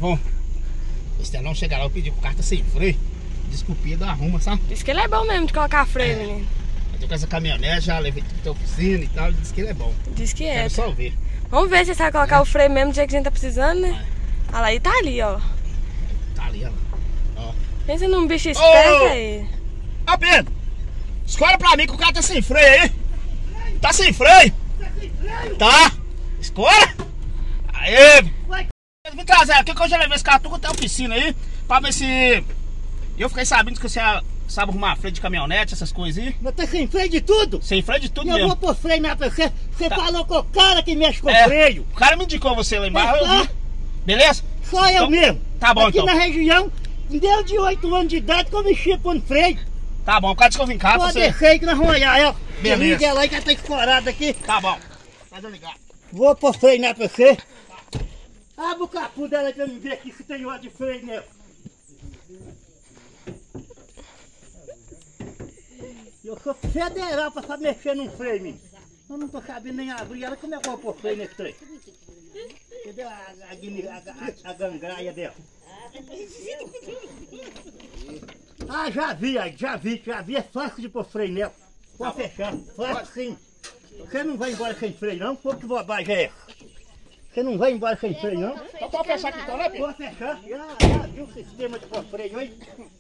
Vamos. O Estelão chega lá, eu pedi pro carta sem freio. Diz que o Pedro arruma, sabe? Diz que ele é bom mesmo de colocar freio, menino. Eu tô com essa caminhonete, já levei tudo pra oficina e tal. Diz que ele é bom. Diz que é. Quero só ver. Vamos ver se você sabe colocar o freio mesmo do jeito que a gente tá precisando, né? Olha lá, e tá ali, ó. Tá ali, ó. Pensa num bicho esperto aí. Ó, Pedro! Escolhe pra mim que o cara tá sem freio aí. Tá sem freio? Tá. Escolha. Aê. Vem trazer aqui que eu já levei esse carro até a oficina aí. Pra ver se... Eu fiquei sabendo que você sabe arrumar freio de caminhonete, essas coisas aí. Mas tá sem freio de tudo? Sem freio de tudo eu mesmo. Eu vou pôr freio na você. Você tá. Falou com o cara que mexe com freio. O cara me indicou você lá embaixo, eu vi. Beleza? Só eu mesmo. Tá bom, aqui então. Aqui na região, desde de 8 anos de idade que eu mexia com freio. Tá bom, o cara disse que eu vim cá. Pode descer aí que nós vamos olhar ela. Beleza. Liga ela aí que ela tá escorada aqui. Tá bom. Pode ligar. Vou pôr freio na você. Abre o capô dela aí pra eu ver aqui se tem óleo de freio nela. Eu sou federal pra saber mexer num freio, menino. Eu não tô sabendo nem abrir ela, como é que eu vou pôr freio nesse trem? Cadê a gangraia dela? Ah, já vi, é fácil de pôr freio nela. Pode fechar, fácil sim. Você não vai embora sem freio não? Pô, que bobagem é essa? Você não vai embora sem freio não? Então pode fechar aqui então, né, Pedro? Pode fechar, já viu o sistema de pôr freio aí?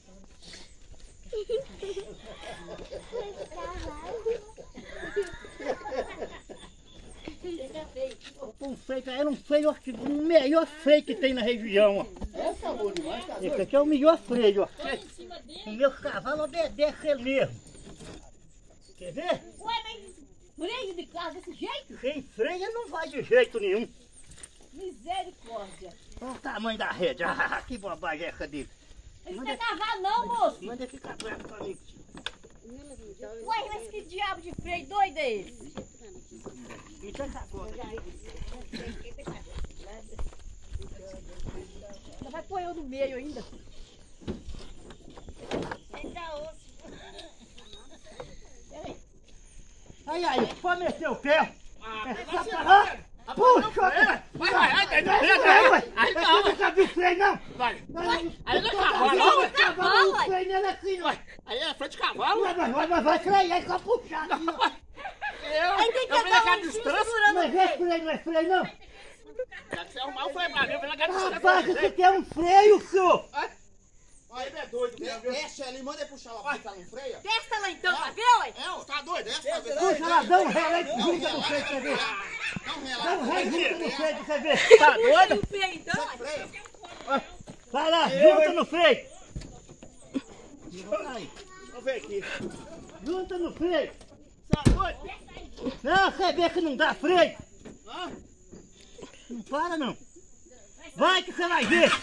Um freio, era um freio, o melhor freio que tem na região, ó. Essa é boa demais, cara. Esse aqui é o melhor freio, ó. O meu cavalo obedece ele mesmo. Quer ver? Ué, mas freio de carro desse jeito? Sem freio ele não vai de jeito nenhum. Misericórdia. Olha o tamanho da rede. Ah, que bobagem é essa dele. Isso não é cavalo não, moço. Manda ficar bravo pra mim. Ué, mas que diabo de freio doido é esse? Me dá essa coisa. Ainda vai pôr eu no meio ainda. Aí, pode meter o pé. Puxa! Aí não! Você nunca viu freio, não? Vai. Aí não é cavalo, não? Cavalo, o freio nele é assim, ó. Aí é freio de cavalo. Mas vai freio, é só puxar aqui, ó. Eu vim naquela distância. Mas é freio, não é freio, não? Já que você arrumar o freio pra mim, eu vim naquela distância. Rapaz, isso aqui é um freio, senhor. Aí ele é doido, viu? Desce ali, manda ele puxar lá, ficar no freio. Testa lá então, pra ver, ué? É, ó, tá doido, desce pra ver. Puxa lá, dá um ré, junta no freio pra você ver. Dá um ré, junta no freio pra você ver. Tá doido? O freio então, ué? Vai lá, junta no freio. Deixa eu ver aqui. Junta no freio. Tá doido? Não, você vê que não dá freio. Não para, não. Vai que você vai ver.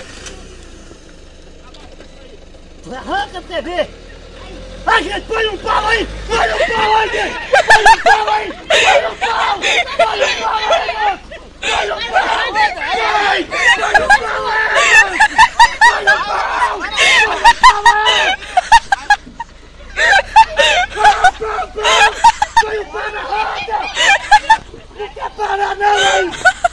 Arranca pra você ver! A gente põe um pau aí! Põe um pau aí, gente! Põe um pau aí! Põe um pau! Põe um pau aí, moço! Põe um pau! Põe um pau aí! Põe um pau! Põe um pau aí! Põe um pau na roda! Não quer parar não aí!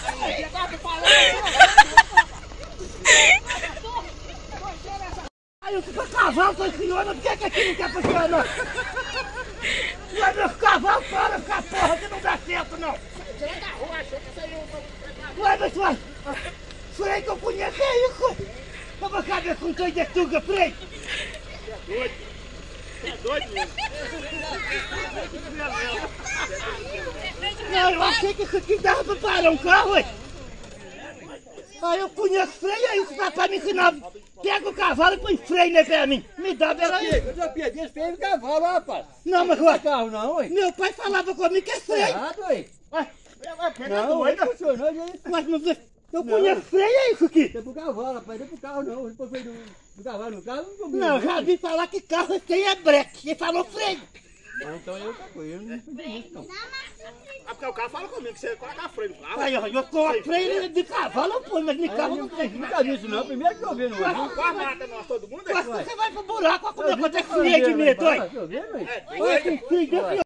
Aí eu fico cavalo, tô ensinando, por que aqui não quer puxar, não? Mas meus cavalos param com a porra que não dá certo, não. Ué, mas ué, freio que eu conheço é isso. Eu vou caber com trem de tuga, freio. É doido mesmo. Não, eu achei que isso aqui dava pra parar um carro, ué. Aí eu conheço freio, aí você dá pra me ensinar. Pega o cavalo e põe freio nele pra mim. Me dá, peraí. Eu já perdi esse freio de cavalo, rapaz. Não, mas ué, Carro não, ué. meu pai falava comigo que é freio. Errado, ué. Ué, Não, ué, não funcionou, gente. mas eu conheço freio, é isso aqui. Não é pro cavalo, rapaz, não é pro carro não. Se for freio do cavalo no carro, não combina. Não, já vi falar que carro tem é breque. Ele falou freio. Então eu outra coisa, eu não entendi isso não. Ah, porque o cara fala comigo que você coloca freio no carro. Aí, ó, eu coloco freio de cavalo, eu ponho, mas de carro não tem. Nunca vi isso não, primeiro que eu vi no olho. Quase mata nós todo mundo. Mas você vai pro buraco, olha como acontece freio de medo, olha. Tá vendo, ué? Olha, tem freio dentro.